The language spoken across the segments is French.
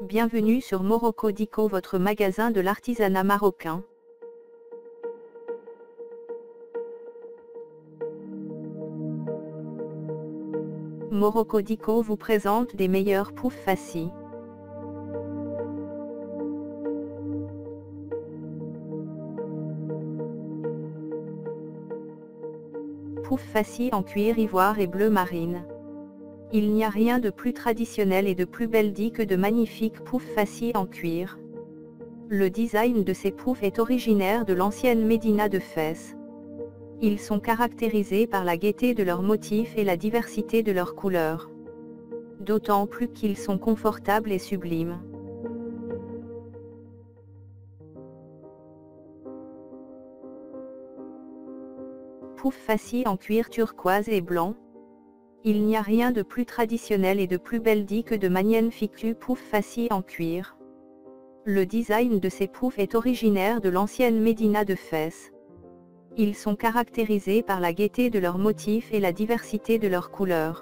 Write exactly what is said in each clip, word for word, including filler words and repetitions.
Bienvenue sur Morocco Dico, votre magasin de l'artisanat marocain. Morocco Dico vous présente des meilleurs poufs fassis. Poufs fassis en cuir ivoire et bleu marine. Il n'y a rien de plus traditionnel et de plus belle dit que de magnifiques poufs fassis en cuir. Le design de ces poufs est originaire de l'ancienne médina de Fès. Ils sont caractérisés par la gaieté de leurs motifs et la diversité de leurs couleurs. D'autant plus qu'ils sont confortables et sublimes. Poufs fassis en cuir turquoise et blanc. Il n'y a rien de plus traditionnel et de plus belle dit que de magnifiques poufs fassis en cuir. Le design de ces poufs est originaire de l'ancienne médina de Fès. Ils sont caractérisés par la gaieté de leurs motifs et la diversité de leurs couleurs.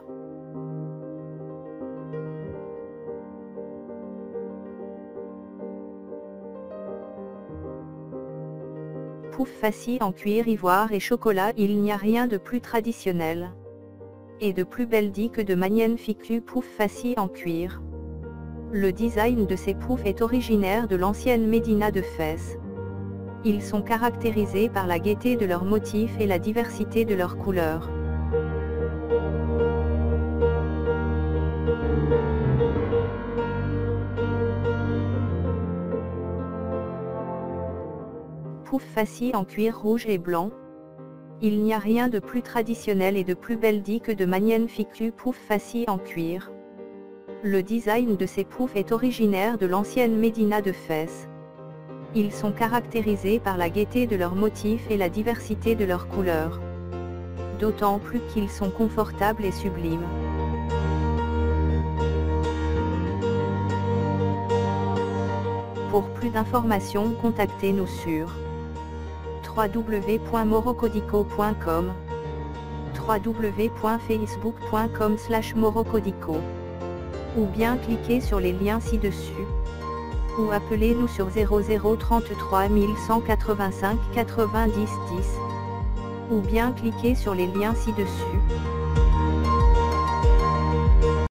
Poufs fassis en cuir ivoire et chocolat. Il n'y a rien de plus traditionnel et de plus belle dit que de magnifiques poufs fassis en cuir. Le design de ces poufs est originaire de l'ancienne médina de Fès. Ils sont caractérisés par la gaieté de leurs motifs et la diversité de leurs couleurs. Poufs fassis en cuir rouge et blanc. Il n'y a rien de plus traditionnel et de plus belle dit que de magnifiques poufs fassis en cuir. Le design de ces poufs est originaire de l'ancienne médina de Fès. Ils sont caractérisés par la gaieté de leurs motifs et la diversité de leurs couleurs. D'autant plus qu'ils sont confortables et sublimes. Pour plus d'informations, contactez-nous sur w w w point morocodico point com, w w w point facebook point com slash morocodico, ou bien cliquez sur les liens ci-dessus, ou appelez-nous sur zéro zéro trente-trois cent quatre-vingt-cinq quatre-vingt-dix dix, ou bien cliquez sur les liens ci-dessus.